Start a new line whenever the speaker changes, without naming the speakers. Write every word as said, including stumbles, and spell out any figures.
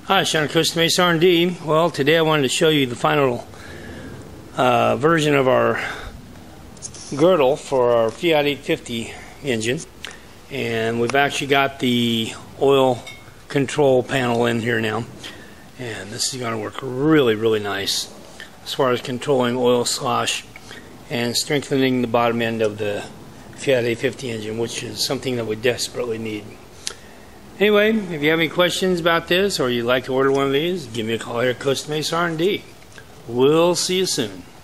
Hi, Sean Custom Ace R and D. Well, today I wanted to show you the final uh, version of our girdle for our Fiat eight fifty engine, and we've actually got the oil control panel in here now, and this is going to work really really nice as far as controlling oil slosh and strengthening the bottom end of the Fiat eight fifty engine, which is something that we desperately need. Anyway, if you have any questions about this or you'd like to order one of these, give me a call here at Custom Ace R and D. We'll see you soon.